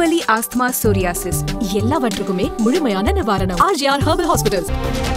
முட்டுவலி, asthma, psoriasis எல்லாவற்றுக்குமே முழுமையான நிவாரணம். RGR Herbal Hospitals.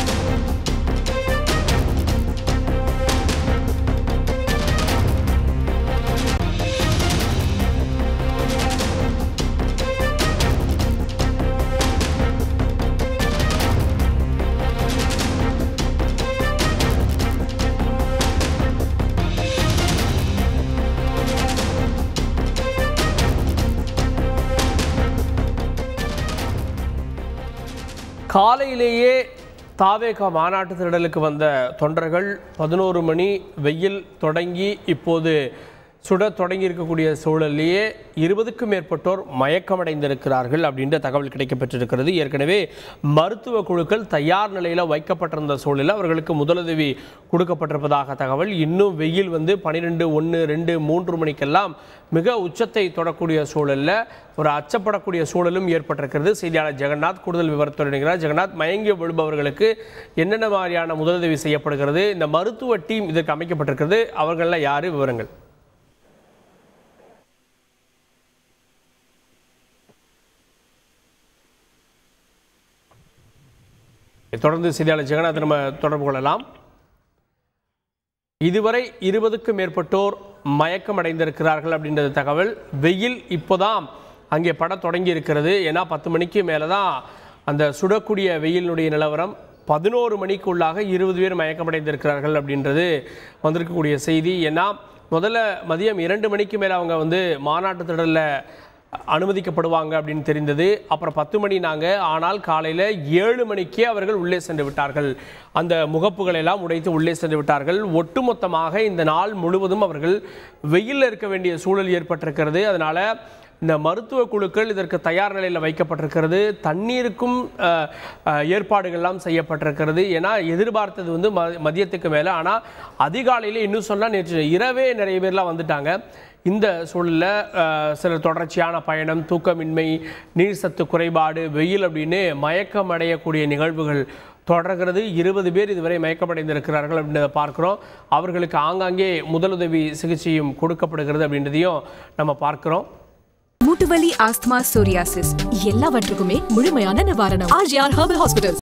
காலையிலேயே தாவேகா மாநாட்டு திடலுக்கு வந்த தொண்டர்கள் 11 மணி வெயில் தொடங்கி இப்போது சுட தொடங்கி இருக்கக்கூடிய சூழலிலேயே 20க்கும் மேற்பட்டோர் மயக்கமடைந்திருக்கிறார்கள் அப்படின்ற தகவல் கிடைக்கப்பட்டிருக்கிறது. ஏற்கனவே மருத்துவ குழுக்கள் தயார் நிலையில் வைக்கப்பட்டிருந்த சூழலில் அவர்களுக்கு முதலுதவி கொடுக்கப்பட்டிருப்பதாக தகவல். இன்னும் வெயில் 12, 1, 2, 3 மணிக்கெல்லாம் மிக உச்சத்தை தொடக்கூடிய சூழலில் ஒரு அச்சப்படக்கூடிய சூழலும் ஏற்பட்டிருக்கிறது. செய்தியாளர் ஜெகநாத் கூடுதல் விவரத்தை வருகிறார். ஜெகநாத், மயங்கி விழுபவர்களுக்கு என்னென்ன மாதிரியான முதலுதவி செய்யப்படுகிறது? இந்த மருத்துவ டீம் இதற்கு அமைக்கப்பட்டிருக்கிறது. அவர்கள யாரு? விவரங்கள். தொடர்ந்து செய்தியாளர் ஜெகநாத் நம்ம தொடர்பு கொள்ளலாம். இதுவரை 20க்கும் மேற்பட்டோர் மயக்கம் அடைந்திருக்கிறார்கள் அப்படின்றது தகவல். வெயில் இப்போதான் அங்கே பட தொடங்கி இருக்கிறது. ஏன்னா 10 மணிக்கு மேலே தான் அந்த சுடக்கூடிய வெயிலினுடைய நிலவரம். 11 மணிக்குள்ளாக 20 பேர் மயக்கமடைந்திருக்கிறார்கள் அப்படின்றது வந்திருக்கக்கூடிய செய்தி. ஏன்னா முதல்ல மதியம் 2 மணிக்கு மேலே அவங்க மாநாட்டு திடலில் அனுமதிக்கப்படுவாங்க அப்படின்னு தெரிந்தது. அப்புறம் 10 மணி ஆனால் காலையில் 7 மணிக்கே அவர்கள் உள்ளே சென்று விட்டார்கள். அந்த முகப்புகளை எல்லாம் உடைத்து உள்ளே சென்று விட்டார்கள். ஒட்டுமொத்தமாக இந்த நாள் முழுவதும் அவர்கள் வெயிலில் இருக்க வேண்டிய சூழல் ஏற்பட்டிருக்கிறது. அதனால் இந்த மருத்துவ குழுக்கள் இதற்கு தயார் நிலையில் வைக்கப்பட்டிருக்கிறது. தண்ணீருக்கும் ஏற்பாடுகள்லாம் செய்யப்பட்டிருக்கிறது. ஏன்னா எதிர்பார்த்தது மதியத்துக்கு மேலே, ஆனால் அதிகாலையில் இன்னும் சொன்னால் நேற்று இரவே நிறைய பேர்லாம் வந்துட்டாங்க. இந்த சூழலில் சில தொடர்ச்சியான பயணம், தூக்கமின்மை, நீர் சத்து குறைபாடு, வெயில் அப்படின்னு மயக்கம் அடையக்கூடிய நிகழ்வுகள் தொடர்கிறது. 20 பேர் இதுவரை மயக்கமடைந்திருக்கிறார்கள் அப்படின்றத பார்க்குறோம். அவர்களுக்கு ஆங்காங்கே முதலுதவி சிகிச்சையும் கொடுக்கப்படுகிறது அப்படின்றதையும் நம்ம பார்க்குறோம். முட்டுவலி, ஆஸ்துமா, சோரியாசிஸ் எல்லாவற்றுக்குமே முழுமையான நிவாரணம். RGR Herbal Hospitals.